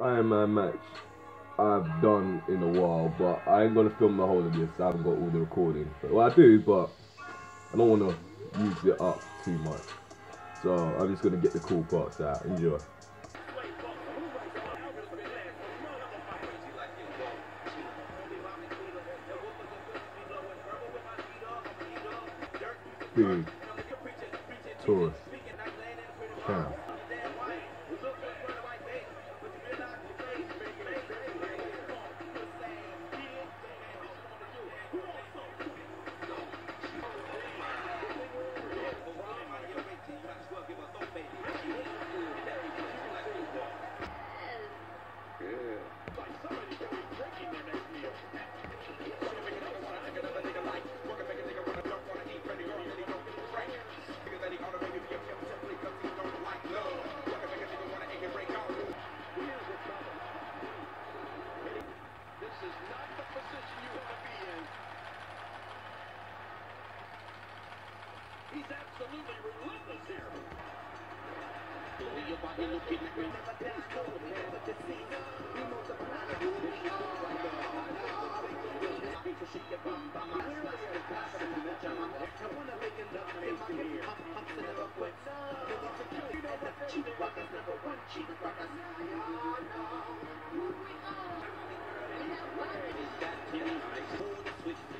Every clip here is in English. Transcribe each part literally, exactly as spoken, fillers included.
Ironman match I've done in a while, but I ain't gonna film the whole of this. I haven't got all the recording. Well, I do, but I don't want to use it up too much. So I'm just gonna get the cool parts out. Enjoy. Big Taurus Cam. He's absolutely relentless here. Your body looking at me.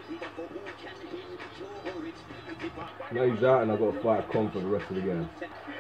Now he's out and I've got to fight Kong for the rest of the game.